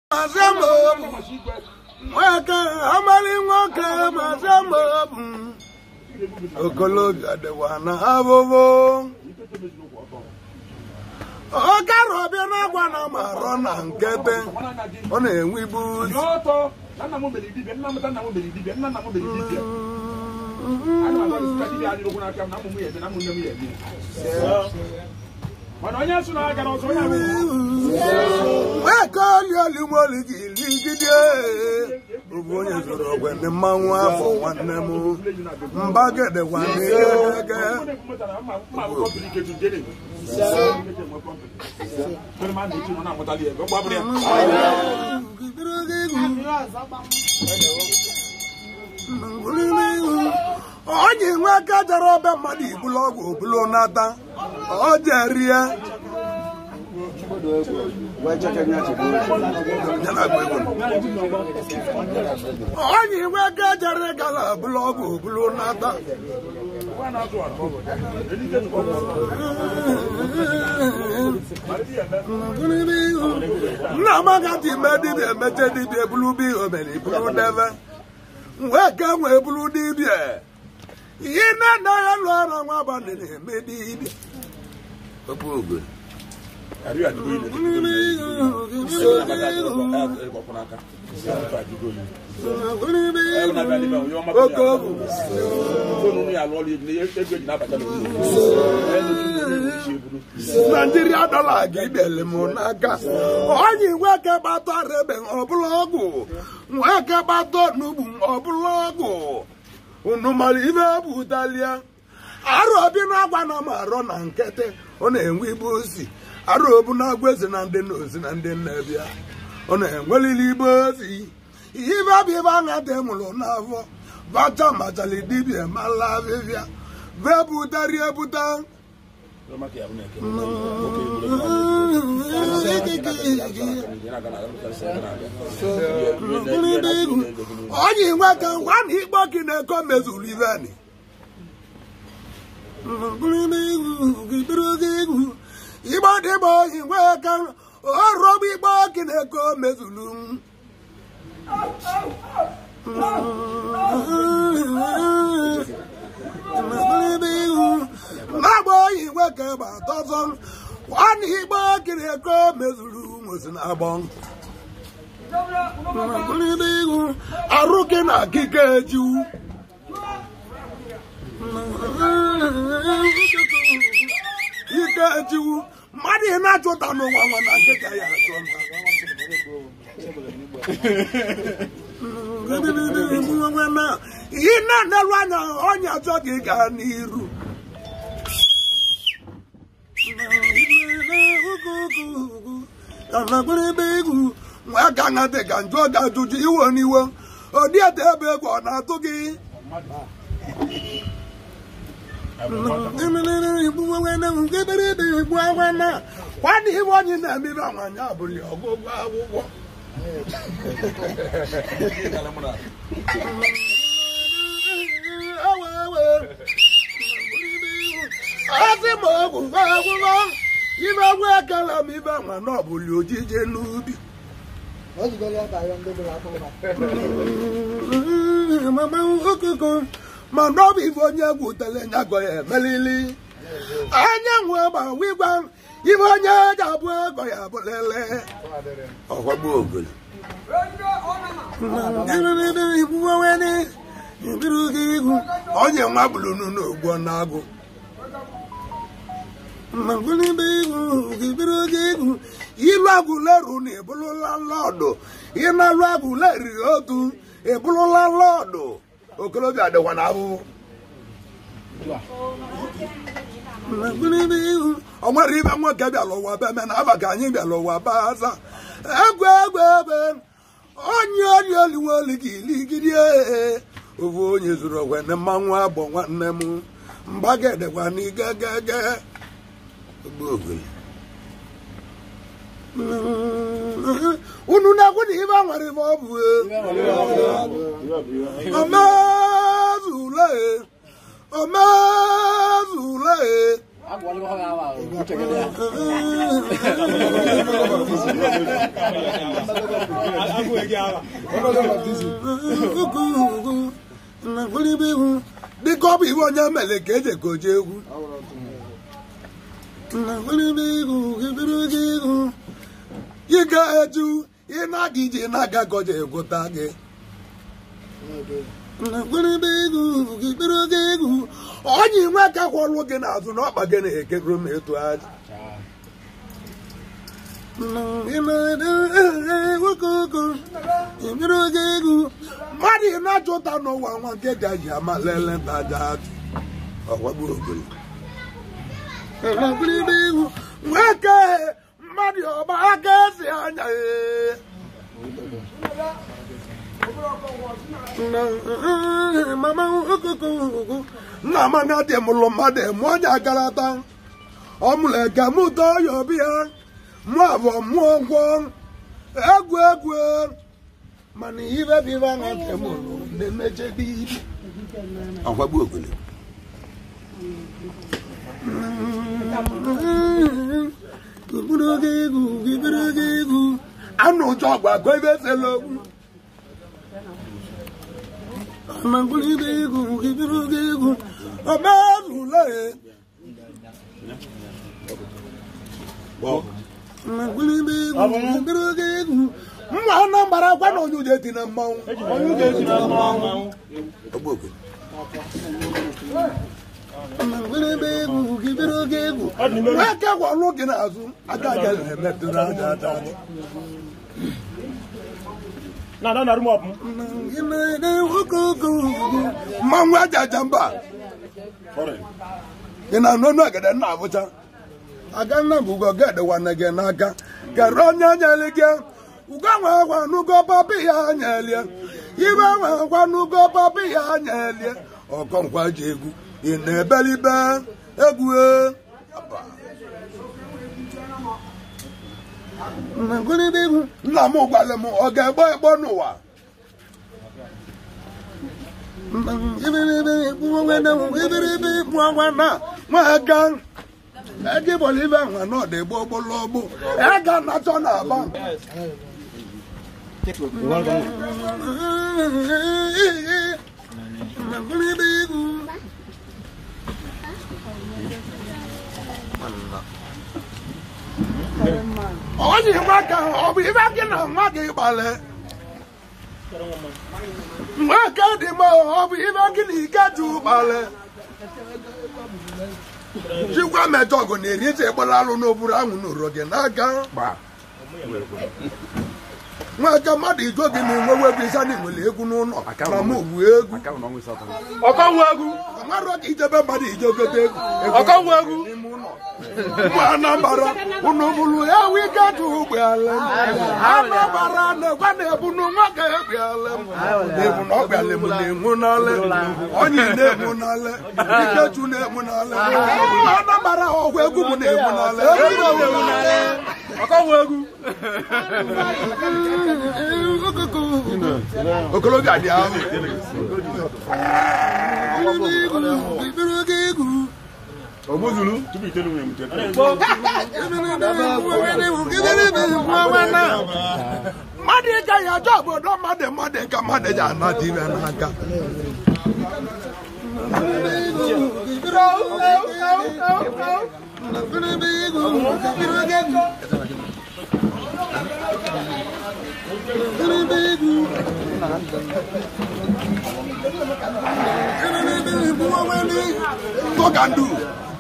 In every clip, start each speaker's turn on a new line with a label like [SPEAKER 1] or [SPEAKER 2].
[SPEAKER 1] Okoloja de wana avovo. Okaro bia na gwa na maro na nkete. Ọ na-enwe ibu.
[SPEAKER 2] N'ọtọ, nna m beli dibia, nna m beli dibia. Ana m agwa dibia adị n'okwu n'aka m na ụmụ m ya na ụmụ nne m ya. Mana onye asụ na aga n'ọsọ onye ahụ.
[SPEAKER 1] Ekoli moli gidi. Obu onye zoro ogwe ne mmanwụ afọ nwanne m. Mbagede nwanne gege. Onye nwe aka jara ọbịa mmadụ ibulu ọgwụ obulu nata. Ọ jerie. Onye nwe aka jara gala obulu ọgwụ obulu nata. Nna magati medibia meche dibia bulu bi omeli bulu deve. Weke nwe bulu dibia. Yina na ya lora nwa bandini medibia. Opo
[SPEAKER 2] Ari ati go ile. Nigeria dollar gibele monaka. Onye weke bato rebe oblogu. Weke bato nubu oblogu. Unu mali ibe butalia. Aro bi na agwa na maro na nkete. Ọ na-enwe ibu osi. Aro obu na agweze na ndị nozi na ndị nnebia. Ọ na-enwelili ibu osi. Ibe biba na demụlụ n'afọ. Bacha machali dibia mala vivia. Vebu dari ebuta. Onye nweka nwan igbo kineko mezuru iveni. Igbo dịgbo nweka ọrọbụ igbo kineko mezuru. Nagbo nweka batọzọ nwan igbo kineko mezuru mosi na agbọ. Arụke na akike ejiwu. Ike ejiwu. Mmadụ na-achụta n'ụwa nwa na nkịta ya achọ mma. Ihe na-enelu anya onye achọ gị gaa n'iru. Nwa ka na dị ka njọ ga-ajụjụ iwe n'iwe. Odi ete ebe egwu ọ na-atụ gị. Kwadi iwe onye na-emebe nwanyị abụli ọgụgụ akwụkwọ. Asị ma ọgwụ akwụkwọ. Ibe ọgwụ ekele m ibe nwa n'ọbụli ojije n'ubi. Ma n'ọbụ ife onye egwu tele nyagọ ya emelili. Anya nwe ma wigwa ife onye eji abụ ego ya abụlele. Ọkwagbu ogolo. Onye nwa bụrụ n'ugbo n'agụ. Ilu agụleru na ebulula lọdụ. Ịnalụ agụleri otu ebulula lọdụ. Okolobịa dịkwa na abụbụ. Ọ nwere ibe nwoke bịala ụwa be me na aba ka anyị bịala ụwa be aza. Egwe onye oliwe oli gị iligidi. Ofu onye zuru ogwe na mmanwụ abụ nwanne m. Mbagedekwa n'igegege. Ogoli. Unu na-ekwu na ibe nwere ibe ọ bụ. Omezule. The copy one Yameleke, Gojehu. You got to, you're not eating, I got Gotage. Onye nwaka kwọrọ oge n'azụ na ọkpa gị na-ekegoro m etu aja mmadụ ị na-achọta n'ụwa nwa nke gaji ama lele ntaja ajụ ọgwagburu ogolo nweke mmadụ ọba aka esi anya nna m na-adị mụlụ mmadụ mụ onye agarata ọ mụrụ eke mụ tọọ ya obi ya mụ abụọ mụọ ngwọ egwu mana ibe bụ ibe anya nke mụrụ na-emeche dị ibi ọgbagbu ogolo anụ ụjọ ọgba gụ ebe esela okwu mma Anambra gwa na onye ude dị na mmanwụ nweke gwọrọ oge n'azụ aka agaghị emetụrụ aja mmanwụ aja mba ị na-anụ ọnụ agada nna abụcha aga nna bụ ugo gede nwanne gị n'aka kere onye nyeli gị ugo nwe agwa n'ugo papi ya nyelie ibe nwe agwa n'ugo papi ya nyelie ọkọnkwa ji egwu ị na-ebelibe egwu nna m gwara m ọ ga-egbo egbo n'ụwa nwega ege bolive nwa na ọdị egbo ogbologbo ega na-achọ na-aba onye nwaka ọ bụ ibe gị na nwa gị gbalị nwaka dị mma ọ bụ ibe gị na ike ju gbalị chikwa mejọ ọgụ na-eri iche gbara alụ n'oburu ahụ n'ụrụ gị n'aka nwaka mmadụ ijo gị na-enwe webu isa na nwere egwu n'ụlọ na m ogbu egwu ọkọnwe egwu amarọ ka ijebe mmadụ ijo gote egwu ọkọnwe egwu mụ Anambra unu bụrụ ya wike tụ ụgbọala Anambra na-egwa na-ebu n'nwa ka egbiala na-ebu na ọgbịala m na-enwu n'ala onye na-enwu n'ala ikechu na-enwu n'ala Anambra ọgwụ egwu m na-enwu n'ala ọkọnwe egwu okologa dị ahụ Omozulu tupu itelu nwe mute mmadụ ka ya ajọ obodo mmadụ ka mmadụ ji anata ibe n'aka What can do?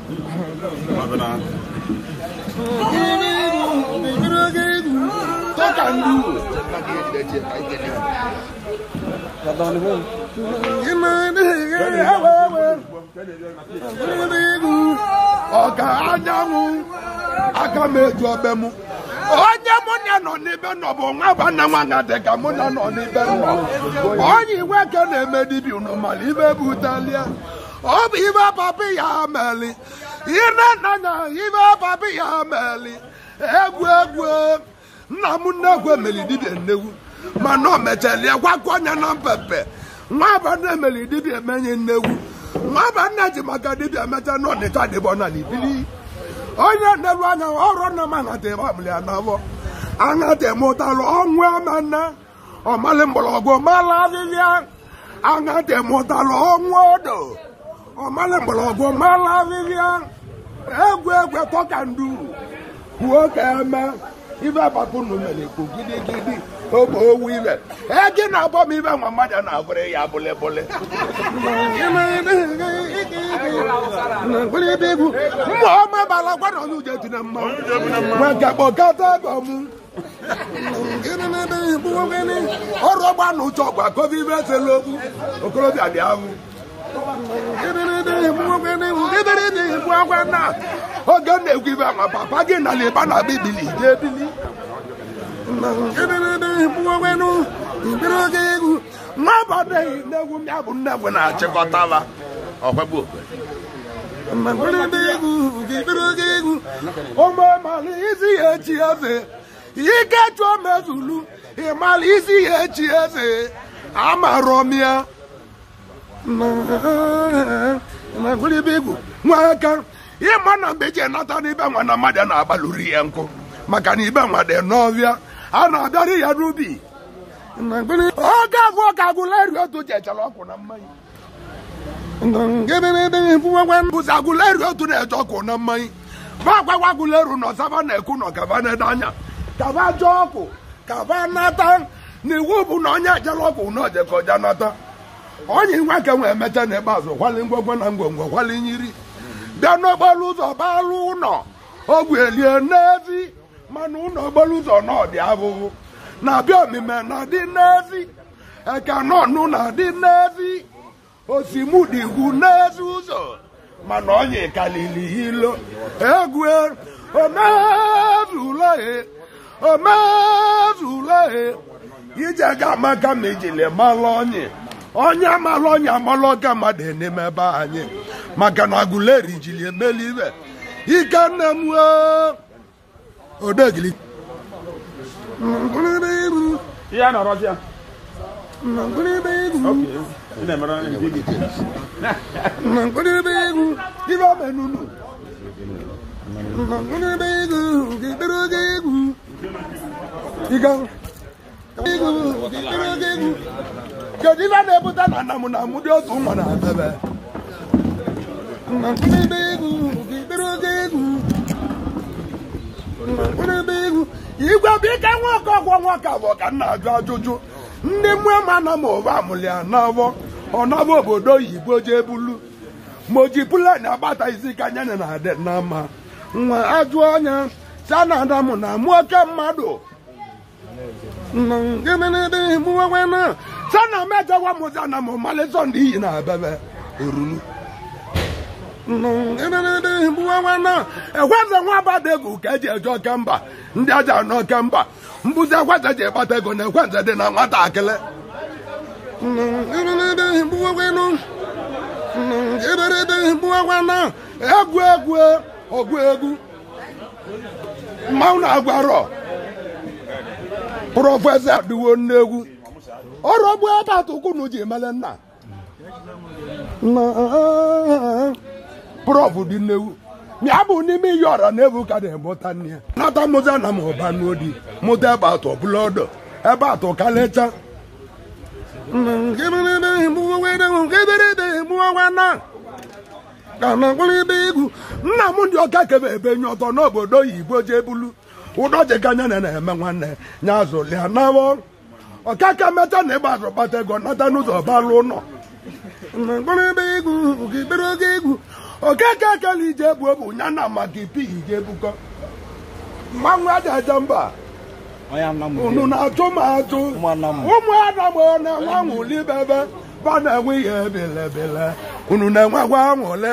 [SPEAKER 2] Onye mụnya nọ n'ebe nọ bụ nwa banna nwa ngadeka mụnya nọ n'ebe nọ onye iwe ke na-eme dibi unu mala ibe bụ utalia ọ bụ ibe papi ya meli ihe na-anya ibe papi ya meli egwu nna m nnegwu emeli dibia nnegwu mana o mechalia gwakwa onye na mpepe nwa banna emeli dibia emenye nnegwu nwa banna ji maka dibia mecha n'ọnịcha dịbọ na n'ibili onye nelu anya ọrụ na manate babli anavo anate motalụ ọnwụ amanna ọmalị mgbọrọgwụ mala ahịhịa anya temụtala ọnwa odo ọmalị mgbọrọgwụ mala ahịhịa egwu egwu tọka nduru kwuo ka eme ibe agbapụ n'ụlọekwu gidigidi ogbe owu ibe egi na-abọ m ibe nwa mmadụ na-abụrụ ya bụlịbụlị mmụọ ọmabala gwara onye uche dị na mmanwụ nweke kpọkọta gọmụ ọrụ ọgba na ụchọ ọgba kobe ibe esela okwu okorobịa dị ahụ oge na-egwu ibe nwa papa gị na ịba na bibili ije ebili nwa abadịghị n'egwu ya bụ nnegwu na-achịkọtala ọkwebụ ụmụmala isi ya echi eze ike chụọ mezulu ịmala isi ya echi eze amarọmịa nwaka ịma na mgbe eji nata n'ibe nwa na mmadụ na-agbalụrụ ya nkụ maka na ibe nwa dị n'ọbịa a na-abịarị ya n'ubi oge abụọ ka agụleri otu jechara ọkụ na mmanya bụzi agụleri otu na-eje ọkụ na mmanya bagwagwa agụleru nọ saba na-ekwu nọ kaba na-ede anya kaba jee ọkụ kaba nata na iwu bụ na onye ejela ọkụ na ojekọja nata onye nwoke nwe emecha na ikpeazụ kwali ngwongwo na ngwongwo kwali nyiri bịa n'okporo ụzọ balụ ụlọ ogwu elie n'ezi mana ụlọ okporo ụzọ n'ọdị abụghị na-abịa omime na-adị n'ezi eke nọnụ na-adị n'ezi osimudikwu n'ezi ụzọ mana onye kalili ilo egwu omezulahe ije ga amaka ma ijile mala onye amala onye amala ọka mmadụ eneme ebe anyị maka na agụleri jiri emeli ibe ike nne m odegili kedu ife na-ebute na nna m na mụ dị otu nwa na-abebe igwe bụ ike nwoke ọgwọ nwoke abụọ ka nna ajụ ajụjụ ndị mmụọ ma na ma ụba amụlị ya n'afọ ọnọbụ obodo oyibo jee bulu ma o ji pụla na agbata isi ka anya na adị na mma nwa ajụ anya sa na ada m na mụ oke mmadụ sana mejawa mụzana m malịsọ ndị iyi na abebe orulu egweze nwa abada egwu ka eji eje oke mba ndị aja n'oke mba mbuzi egweze ji ekpata ego na egweze dị na nwatakịrị egwu egwu ọgụ egwu mmanwụ na-agwarọ prọfesọ adịwo nnegwu ọrụ ọgbụ ebe atụkwunu ji emele nna prọf dị nnegwu ya bụ n'ime iyi ọra na ebu ka na-emụta nne ya nata mụza na m ụba n'odi mụta ebe atụ ọbụla ọdọ ebe atụ kalịcha nna m ndị ọka kebe ebe nye ọtọ n'obodo oyibo jee bulu ụdọ jekanya na-eme nwanne nya azụlịa nabọ ọkaka meta na ịgba azụ kpata ego nata n'ụzọ balụ ụlọ egwu okeke ekele ije bụ ebu nya na maka ipi ije bukọ mmanwụ ajaja mba unu na-atụ m atụ ụmụ adam na nwanwụ libebe ba na-enwe ihe belebele unu na-enwekwa anwụle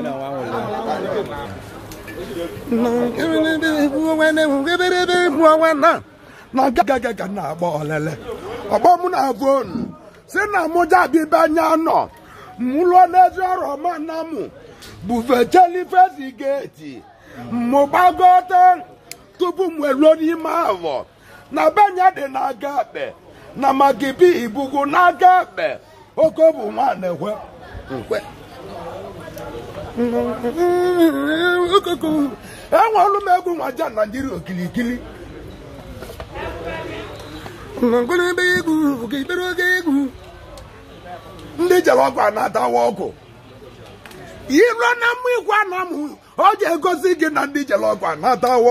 [SPEAKER 2] na gagage ka na-agba olele ọgbọ m na-abụ onu si na mụja bibe anya nọ mụlụọ n'ezi ọrụ ọma na mụ bufechelifezi geti mụgbagote tupu m eruo n'ime avọ na benya dị n'aka ekpe na magibi ibugu n'aka ekpe oke bụ nwa na-ekwe nkwe enwelu m egwu nwaja Naijiria okilikili ndị jere ọgwụ anatawa ọkụ ilu na mmụ ikwe na mụ ọ ga-egosi gị na ndị jere ọgwụ anatawo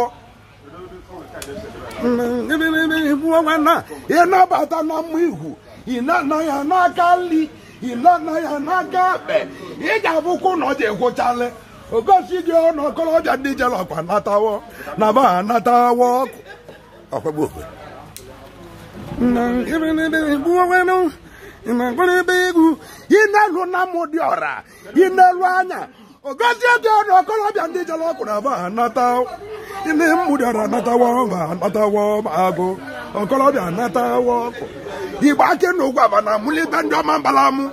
[SPEAKER 2] ị nabata na mmụ ihu ị na ya n'aka nri ị na ya n'aka ekpe ị ga-abụkwa na ọ ga-egwụchalị ogosi gị na okorobịa ndị jere ọgwụ anatawo na ba anatawo ọkụ inelu na mụ dị ọra inelu anya ogozie gị na okorobịa ndị jere ọkụ na ba anata ime mmụ dị ọra anatawo ma anatawo ma agụ okorobịa anatawo ọkụ igbe aka na ụgwọ aba na amụlibe ndị ọma mbalamụ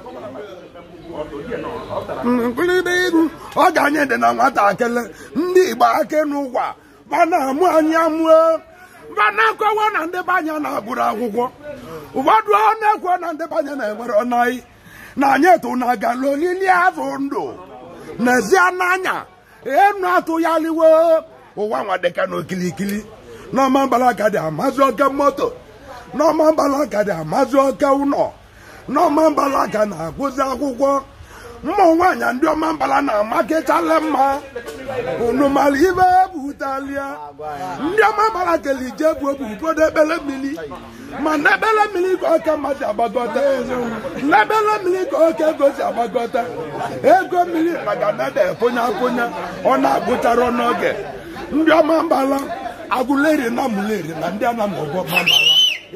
[SPEAKER 2] ọ ga-anye dị na nwata akele ndị igbe aka na ụgwọ ba na-amụ anyị amụọ ba na-akọwa na ndị banya na-agụrụ akwụkwọ ụfọdụ ọ na-ekwu na ndị banya na-enwere ọnaghị na anyị etu na agala olili afọ ndụ n'ezie n'anya enu atụ ya liwe ụwa nwa dịka na okilikili n'ọma mbalaka dị amazụ oke moto n'ọma mbalaka dị amazụ oke ụlọ n'ọma mbalaka na-agụzi akwụkwọ mmụ nwaanyị ndị ọma mbala na-amakịchala mma unu mara ibe butalia ndị ọma mbala kele ije bụ obodo ebele mmiri ma n'ebele mmiri ka oke mmadụ agbagọta n'ebele mmiri ka oke ego si agbagọta ego mmiri maka nada eponya aponya ọ na-agụchara n'oge ndị ọma mbala agụleri na muleri na ndị ana n'ọgọ ọma mbala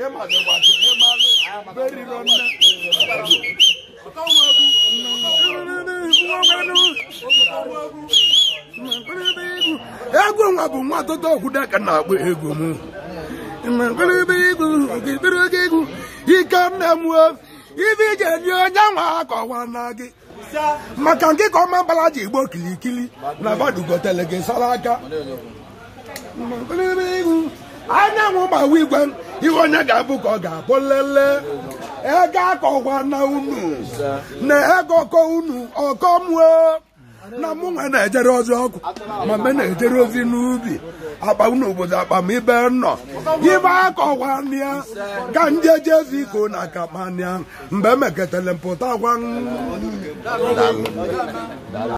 [SPEAKER 2] ego nwa bụ nwa tọtọ okwudaka na-agba ego m ike nne m ibe ije dị onye nwa akọwa na gị maka nke ka ọma mbala ji igbo kilikili na badugotele gị sara aka anyanwụ gbawa igwe ihe onye ga-abụ ka ọ ga-abụ lele ego akọwa na unu na ego kọ unu ọkọmụo na mụ nwe na-ejere ozi ọkụ ma me na-ejere ozi n'ubi akpa unu obodo akpa m ibe nnọ ibe akọwa nịa ka njeje ezi iko na akamanịa mgbe emeketele mpụta gwa